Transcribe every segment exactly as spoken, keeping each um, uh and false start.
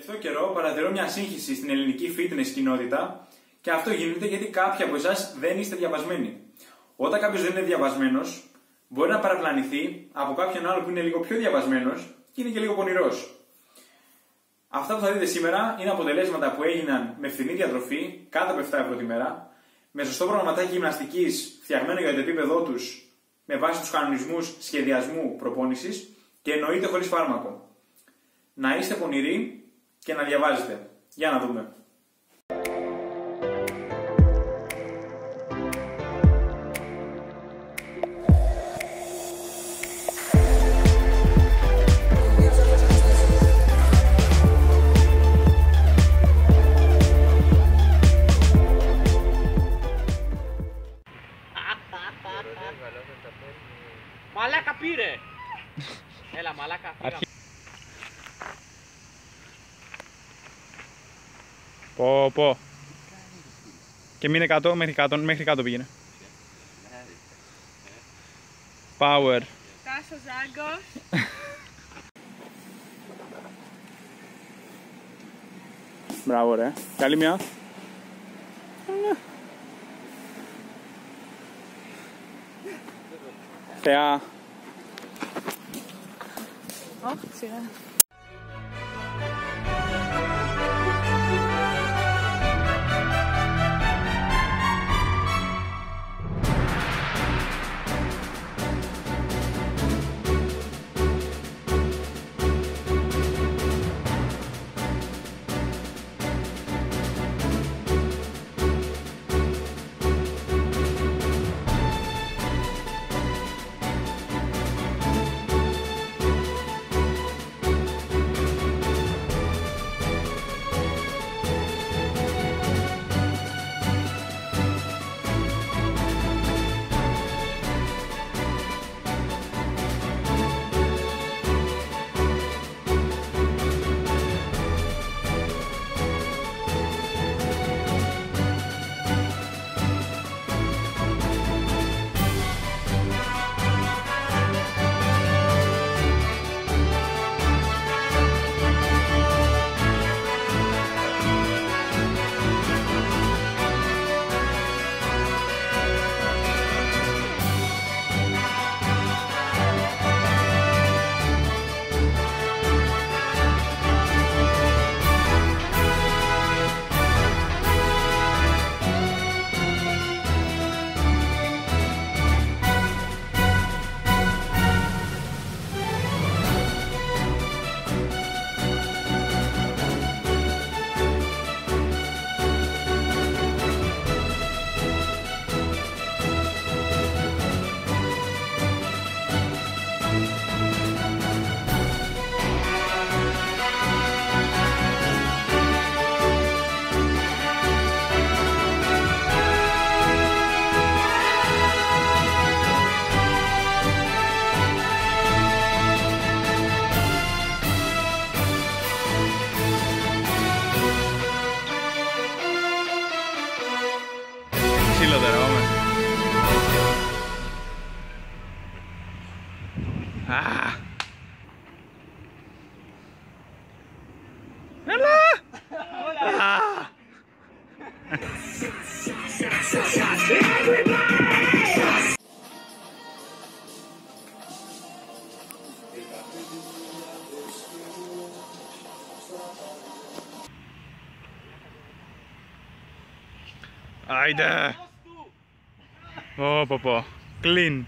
τελευταίο καιρό παρατηρώ μια σύγχυση στην ελληνική fitness κοινότητα και αυτό γίνεται γιατί κάποιοι από εσάς δεν είστε διαβασμένοι. Όταν κάποιος δεν είναι διαβασμένος, μπορεί να παραπλανηθεί από κάποιον άλλο που είναι λίγο πιο διαβασμένος και είναι και λίγο πονηρός. Αυτά που θα δείτε σήμερα είναι αποτελέσματα που έγιναν με φθηνή διατροφή, κάτω από επτά ευρώ τη μέρα, με σωστό προγραμματάκι γυμναστικής φτιαγμένο για το επίπεδό τους, με βάση τους κανονισμούς σχεδιασμού προπόνησης και εννοείται χωρίς φάρμακο. Να είστε πονηροί και να διαβάζετε. Για να δούμε. Μαλάκα πήρε! Έλα μαλάκα, φύγαμε. Πω πω. Και μείνε κάτω, μέχρι κάτω, μέχρι κάτω πήγαινε. Power. Τάσος Ζάγκος. Μπράβο ρε. Καλή μια. Θεά. Αχ, σιγά. Ξύλο τώρα, πάμε. Α. Έλα! Α. Άιντε! Πω πω πω, clean.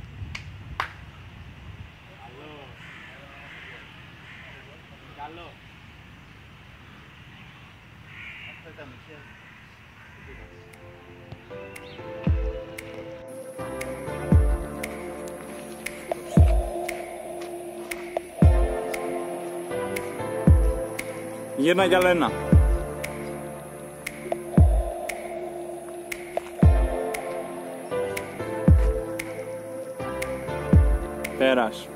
Καλό. Αυτό ήταν μισή. Γύρνα κι άλλο ένα. Πέρας.